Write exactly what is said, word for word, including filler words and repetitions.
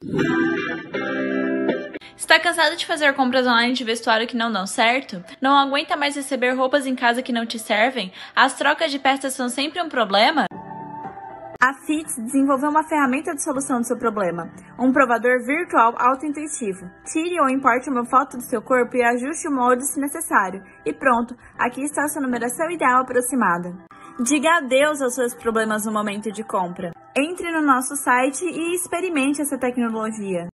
Está cansado de fazer compras online de vestuário que não dão certo? Não aguenta mais receber roupas em casa que não te servem? As trocas de peças são sempre um problema? A Fits desenvolveu uma ferramenta de solução do seu problema, um provador virtual auto-intuitivo. Tire ou importe uma foto do seu corpo e ajuste o molde se necessário. E pronto, aqui está a sua numeração ideal aproximada. Diga adeus aos seus problemas no momento de compra. Entre no nosso site e experimente essa tecnologia.